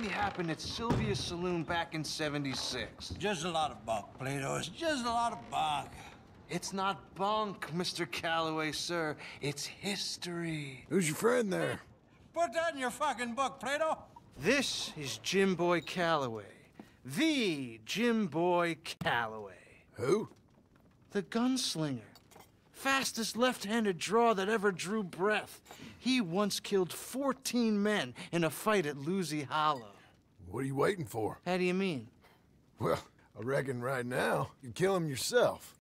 really happened at Sylvia's Saloon back in '76. Just a lot of bunk, Plato. It's just a lot of bunk. It's not bunk, Mr. Calloway, sir. It's history. Who's your friend there? Put that in your fucking book, Plato. This is Jim Boy Calloway. The Jim Boy Calloway. Who? The gunslinger. Fastest left-handed draw that ever drew breath. He once killed 14 men in a fight at Lucy Hollow. What are you waiting for? How do you mean? Well, I reckon right now you'd kill him yourself.